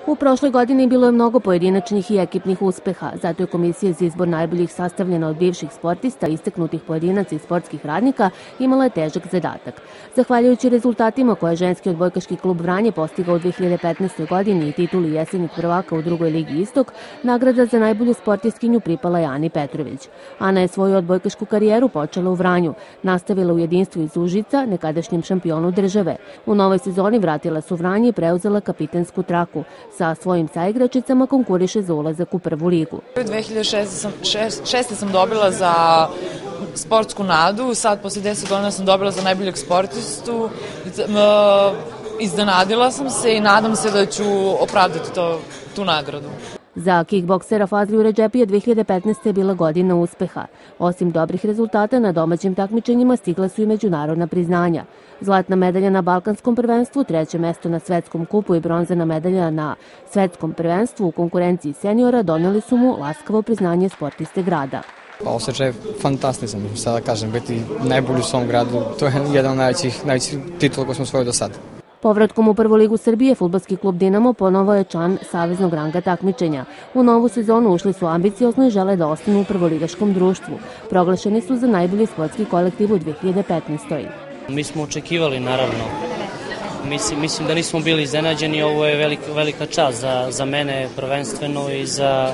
U prošloj godini bilo je mnogo pojedinačnih i ekipnih uspeha, zato je Komisija za izbor najboljih sastavljena od bivših sportista, istaknutih pojedinaca i sportskih radnika, imala je težak zadatak. Zahvaljujući rezultatima koje je ženski odbojkaški klub Vranje postigao u 2015. godini i tituli jesenjeg prvaka u drugoj ligi Istok, nagrada za najbolju sportistkinju pripala je Ani Petrović. Ana je svoju odbojkašku karijeru počela u Vranju, nastavila u Jedinstvu iz Užica, nekadašnjem šampionu države. U novoj sezoni vratila se u Vranje i preuzela kapitensku traku. Sa svojim saigračicama konkuriše za ulazak u prvu ligu. 2006. sam dobila za sportsku nadu, sad posle 10 godina sam dobila za najboljeg sportistu. Iznenadila sam se i nadam se da ću opravdati tu nagradu. Za kickboksera Fazliju Redžepija 2015. je bila godina uspeha. Osim dobrih rezultata na domaćim takmičenjima stigla su i međunarodna priznanja. Zlatna medalja na Balkanskom prvenstvu, treće mesto na svetskom kupu i bronzana medalja na svetskom prvenstvu u konkurenciji seniora doneli su mu laskavo priznanje sportiste grada. Osjećaj je fantastičan, sada kažem, biti najbolji u svom gradu. To je jedan od najvećih titula koji smo osvojili do sada. Povratkom u prvu ligu Srbije, fudbalski klub Dinamo ponovo je član saveznog ranga takmičenja. U novu sezonu ušli su ambiciozno i žele da ostanu u prvoligaškom društvu. Proglašeni su za najbolji sportski kolektiv u 2015. Mi smo očekivali, naravno. Mislim da nismo bili iznenađeni. Ovo je velika čast za mene prvenstveno i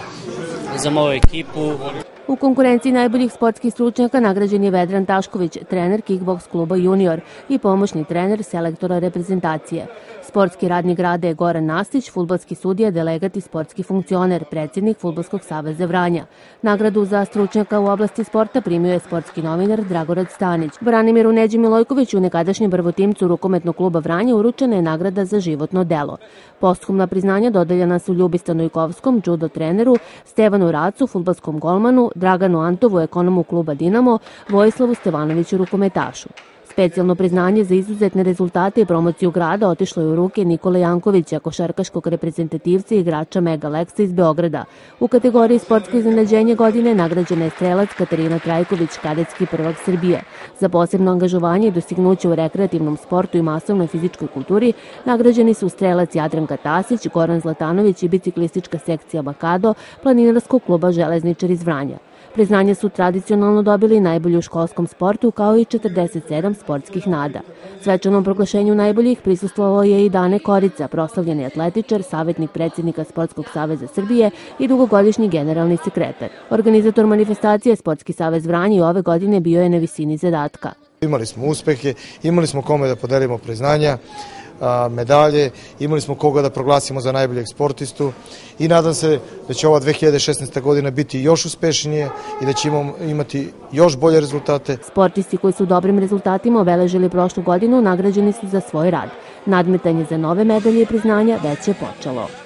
za moju ekipu. U konkurenciji najboljih sportskih stručnjaka nagrađen je Vedran Tašković, trener kickboks kluba Junior i pomoćni trener selektora reprezentacije. Sportski radnik grada je Goran Nastić, fudbalski sudija, delegat i sportski funkcioner, predsjednik Fudbalskog saveza Vranja. Nagradu za stručnjaka u oblasti sporta primio je sportski novinar Dragorad Stanić. Branimiru Neđi Milojkoviću, nekadašnjem prvotimcu rukometnog kluba Vranja, uručena je nagrada za životno delo. Posthumna priznanja dodeljena su Ljubi Stanojkovskom, judo treneru, Stevanu Racu, fudbalskom golmanu, Draganu Antovu, ekonomu kluba Dinamo, Vojislavu Stevanoviću, rukometašu. Specijalno priznanje za izuzetne rezultate i promociju grada otišlo je u ruke Nikole Jankovića, košarkaškog reprezentativca i igrača Mega Leksa iz Beograda. U kategoriji sportsko iznenađenje godine nagrađena je strelac Katarina Trajković, kadetski prvak Srbije. Za posebno angažovanje i dostignuće u rekreativnom sportu i masovnoj fizičkoj kulturi nagrađeni su strelac Jadranka Tasić, Goran Zlatanović i biciklistička sekcija Bakado, planinarskog kluba Železničar iz Vranja. Priznanje su tradicionalno dobili najbolji u školskom sportu, kao i 47 sportskih nada. Svečanom proglašenju najboljih prisustvovao je i Dane Korica, proslavljeni atletičar, savjetnik predsjednika Sportskog saveza Srbije i dugogodišnji generalni sekretar. Organizator manifestacije Sportski savez Vranje i ove godine bio je na visini zadatka. Imali smo uspehe, imali smo kome da podelimo priznanja, medalje, imali smo koga da proglasimo za najboljeg sportistu i nadam se da će ova 2016. godina biti još uspešnije i da ćemo imati još bolje rezultate. Sportisti koji su dobrim rezultatima obeležili prošlu godinu nagrađeni su za svoj rad. Nadmetanje za nove medalje i priznanja već je počelo.